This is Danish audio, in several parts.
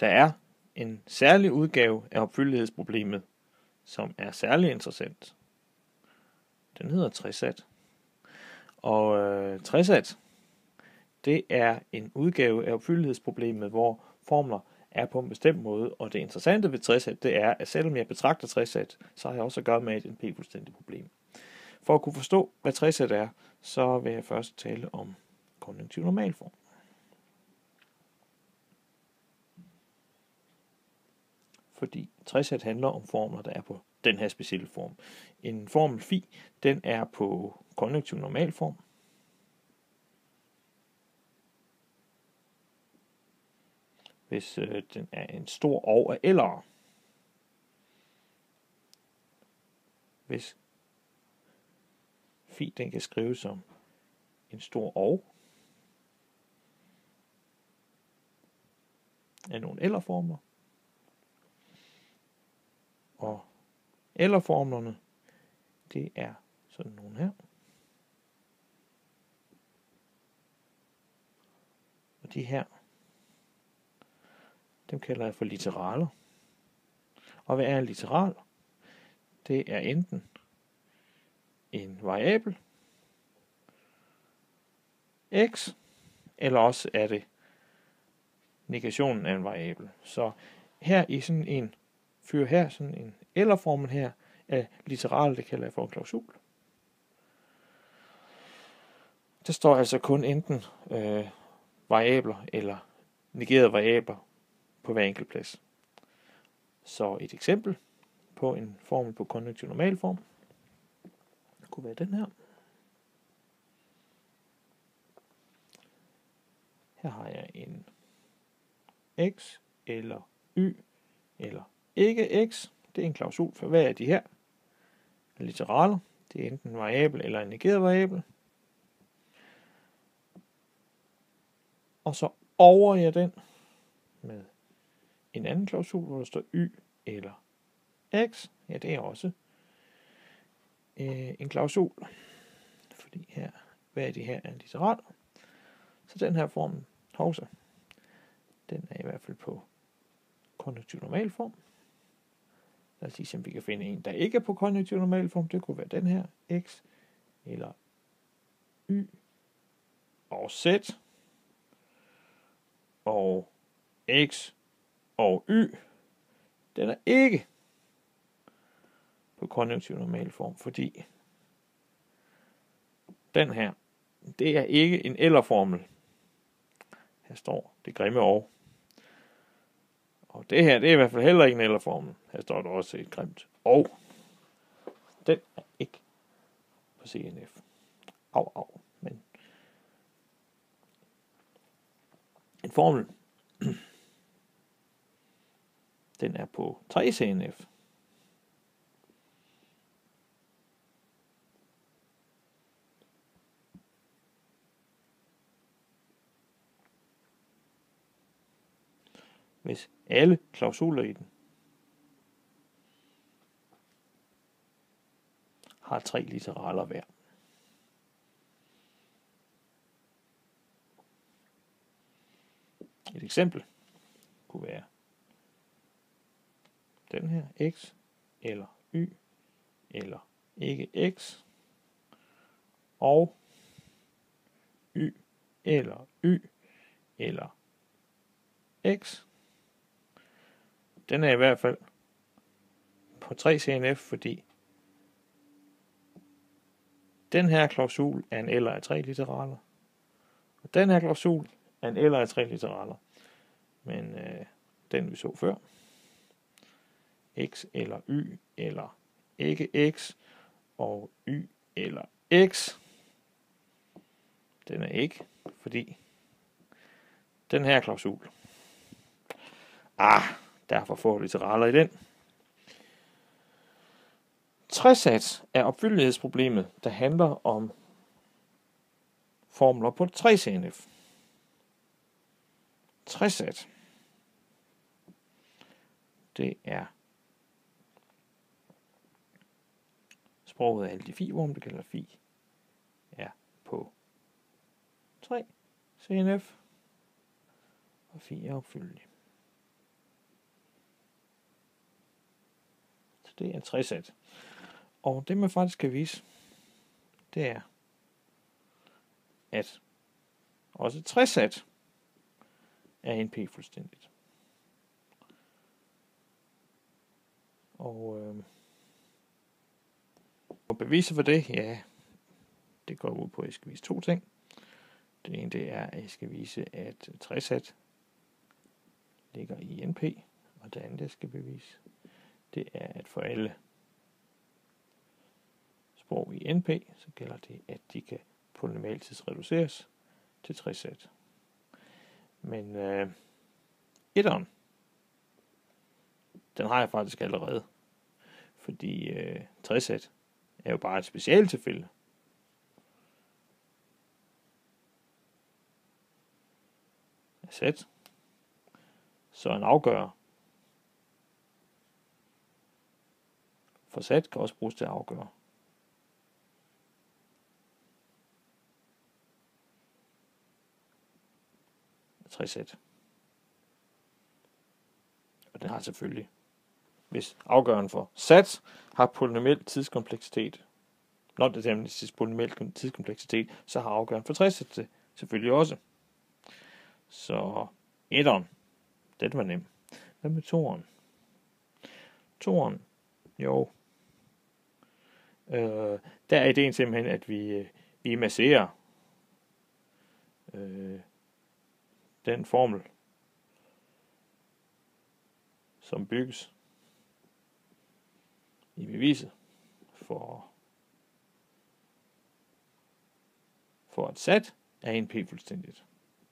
Der er en særlig udgave af opfyldighedsproblemet, som er særlig interessant. Den hedder tresat. Og tresat, det er en udgave af opfyldighedsproblemet, hvor formler er på en bestemt måde. Og det interessante ved tresat, det er, at selvom jeg betragter tresat, så har jeg også at gøre med et NP-fuldstændigt problem. For at kunne forstå, hvad tresat er, så vil jeg først tale om konjunktiv normalform. Fordi tresat handler om formler, der er på den her specielle form. En formel phi, den er på konjunktiv normalform. Hvis den er en stor og af eller. Hvis phi, den kan skrives som en stor og af nogle eller-formler. Og eller-formlerne, det er sådan nogle her. Og de her, dem kalder jeg for litteraler. Og hvad er en litteral? Det er enten en variabel, x, eller også er det negationen af en variabel. Så her i sådan en sådan en eller-formel her af litteral, det kalder jeg for en klausul. Der står altså kun enten variabler eller negerede variabler på hver enkelt plads. Så et eksempel på en formel på konjunktiv normalform kunne være den her. Her har jeg en x eller y eller ikke x. Det er en klausul for hver af de her litteraler. Det er enten en variabel eller en negeret variabel. Og så over jeg den med en anden klausul, hvor der står y eller x. Ja, det er også en klausul. Fordi her, hver af de her er en litteral. Så den her form, hovsa, den er i hvert fald på konjunktiv normalform. Lad os sige, om vi kan finde en, der ikke er på konjunktiv normalform. Det kunne være den her, x eller y og z og x og y. Den er ikke på konjunktiv normalform, fordi den her, det er ikke en eller-formel. Her står det grimme og. Og det her, det er i hvert fald heller ikke en eller-formel. Her står der også et grimt og. Den er ikke på CNF. Men en formel, den er på 3 CNF. Hvis alle klausuler i den har 3 litteraler hver. Et eksempel kunne være den her x eller y eller ikke x og y eller x. Den er i hvert fald på 3 CNF, fordi den her klausul er en eller af 3 litteraler. Og den her klausul er en eller af 3 litteraler. Men den vi så før, x eller y eller ikke x og y eller x, den er ikke, fordi den her klausul, der er for få litteraler i den. Tresat er opfyldighedsproblemet, der handler om formler på 3 CNF. Tresat, det er sproget af alle de phi, hvor man kalder phi, er på 3 CNF, og phi er opfyldelig. Det er 3-sat. Og det man faktisk kan vise, det er, at også 3-sat er NP fuldstændigt. Og beviser for det, ja, det går ud på, at jeg skal vise 2 ting. Det ene, det er, at jeg skal vise, at 3-sat ligger i NP, og det andet, jeg skal bevise, det er, at for alle sprog i NP, så gælder det, at de kan polynomialtidsreduceres til 3-sat. Men etteren, den har jeg faktisk allerede, fordi 3-sat er jo bare et specialtilfælde. Af sat. Så en afgører for sat kan også bruges til at afgøre. Sat. Og den har selvfølgelig, hvis afgøren for sat har polynomial tidskompleksitet, non-deterministisk polynomial tidskompleksitet, så har afgøren for 3-sat det selvfølgelig også. Så etteren, den var nem. Hvad med toeren? Toeren, jo. Der er ideen simpelthen, at vi masserer den formel, som bygges i beviset for at sat er NP fuldstændigt.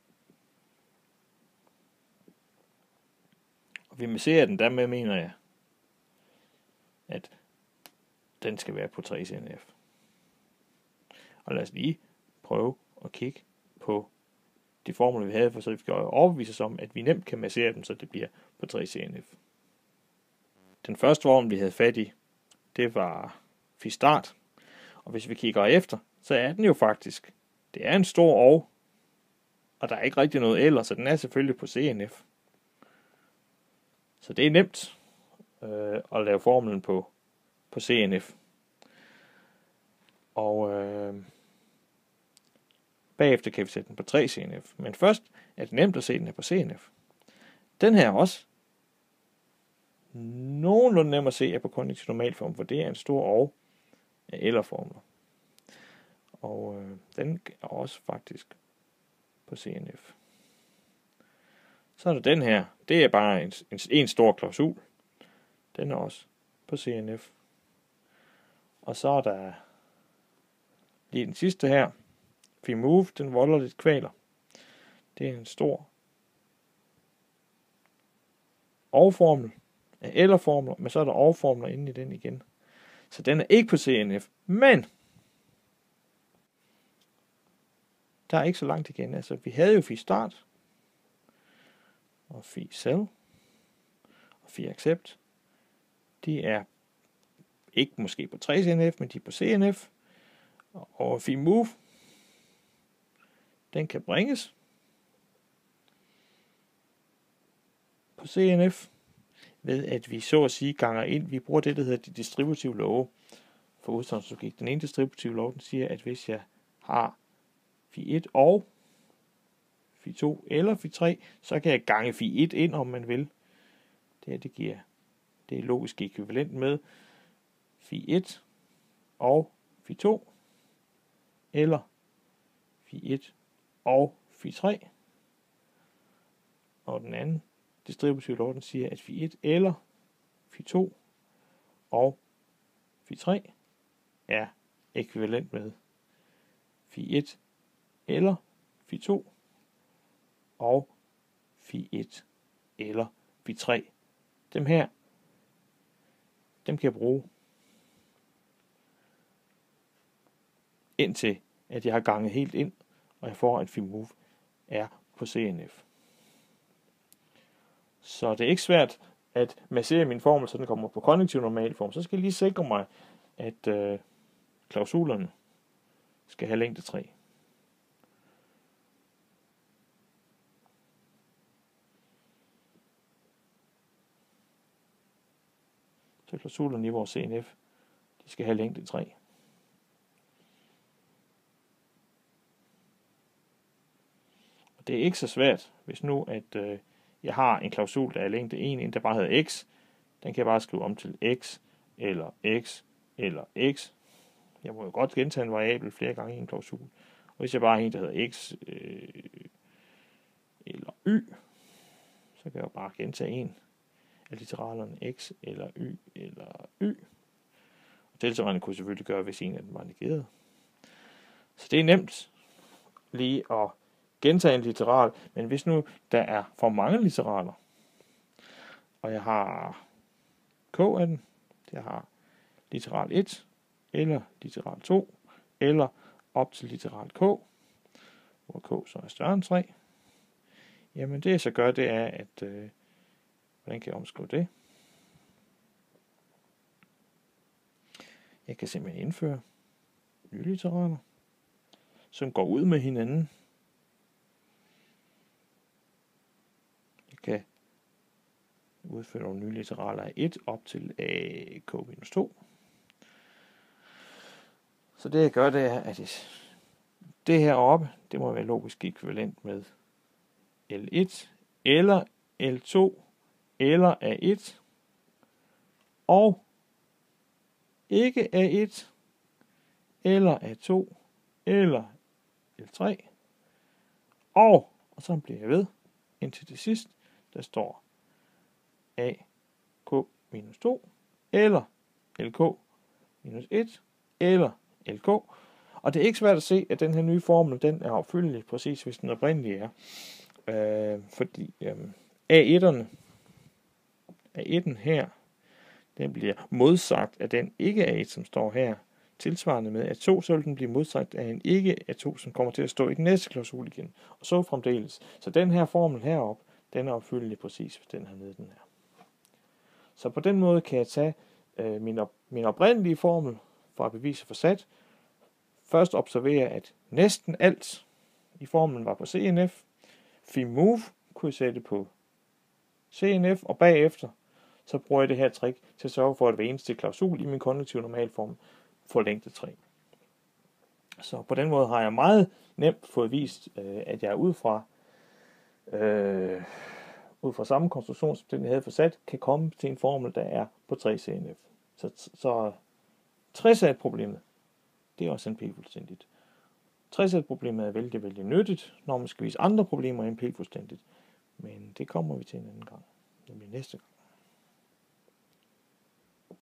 Og vi masserer den, dermed mener jeg, at den skal være på 3CNF. Og lad os lige prøve at kigge på de formler, vi havde, for så vi kan overbevise os om, at vi nemt kan massere dem, så det bliver på 3CNF. Den første formel, vi havde fat i, det var phi start. Og hvis vi kigger efter, så er den jo faktisk, det er en stor og der er ikke rigtig noget ellers, så den er selvfølgelig på CNF. Så det er nemt at lave formlen på CNF. Og bagefter kan vi sætte den på 3CNF. Men først er det nemt at se, den er på CNF. Den her også nogenlunde nem at se er på konjunktiv normalform, for det er en stor af eller-formler. Og den er også faktisk på CNF. Så er der den her. Det er bare en stor klausul. Den er også på CNF. Og så er der lige den sidste her. Phi move, den volder lidt kvaler. Det er en stor overformel af eller-formler, men så er der overformler inde i den igen. Så den er ikke på CNF, men der er ikke så langt igen. Altså, vi havde jo phi start, og phi cell, og phi accept. De er ikke måske på 3CNF, men de er på CNF. Og phi move, den kan bringes på CNF, ved at vi så at sige ganger ind. Vi bruger det, der hedder de distributive love for udstrækningslogik. Den ene distributive lov, den siger, at hvis jeg har phi 1 og phi 2 eller phi 3, så kan jeg gange phi 1 ind, om man vil. Det er logisk ekvivalent med phi 1 og phi 2, eller phi 1 og phi 3. Og den anden distributive lov, den siger, at phi 1 eller phi 2 og phi 3 er ekvivalent med phi 1 eller phi 2 og phi 1 eller phi 3. Dem her, dem kan jeg bruge indtil at jeg har ganget helt ind, og jeg får, at phi move er på CNF. Så det er ikke svært at massere min formel, så den kommer på konjunktiv normalform. Så skal jeg lige sikre mig, at klausulerne skal have længde 3. Så klausulerne i vores CNF, de skal have længde 3. Og det er ikke så svært, hvis nu at jeg har en klausul, der er længde 1, en der bare hedder x. Den kan jeg bare skrive om til x, eller x, eller x. Jeg må jo godt gentage en variabel flere gange i en klausul. Og hvis jeg bare har en, der hedder x eller y, så kan jeg jo bare gentage en af literalerne x eller y eller y. Og tilsvarende kunne jeg selvfølgelig gøre, hvis en af dem var negeret. Så det er nemt lige at gentage en litteral, men hvis nu der er for mange litteraler, og jeg har k af den, jeg har litteral 1, eller litteral 2, eller op til litteral k, hvor k så er større end 3, jamen det jeg så gør, det er, at hvordan kan jeg omskrive det? Jeg kan simpelthen indføre nye litteraler, som går ud med hinanden. Jeg kan udføre nogle nye litteraler af 1 op til ak-2. Så det jeg gør, det er, at det her oppe, det må være logisk ekvivalent med L1, eller L2, eller A1, og ikke A1, eller A2, eller L3, og så bliver jeg ved, indtil det sidst, der står AK minus 2, eller LK minus 1, eller LK. Og det er ikke svært at se, at den her nye formel, den er opfyldelig præcis, hvis den oprindelige er. Fordi A1'en her, den bliver modsagt af den ikke A1, som står her. Tilsvarende med A2, så vil den blive modsagt af en ikke A2, som kommer til at stå i den næste klausul igen. Og så fremdeles. Så den her formel heroppe, den er opfyldelig præcis, hvis den her nede den her. Så på den måde kan jeg tage min oprindelige formel for at bevise for sat. Først observere, at næsten alt i formelen var på CNF. FIMOVE kunne jeg sætte på CNF, og bagefter så bruger jeg det her trick til at sørge for, at hver eneste klausul i min konjunktive normalform får længde 3. Så på den måde har jeg meget nemt fået vist, at jeg ud fra samme konstruktion, som den jeg havde for sat, kan komme til en formel, der er på 3 CNF. Så 3-sat-problemet, det er også en p-fuldstændigt. 3-sat-problemet er vældig nyttigt, når man skal vise andre problemer end p-fuldstændigt. Men det kommer vi til en anden gang, nemlig næste gang.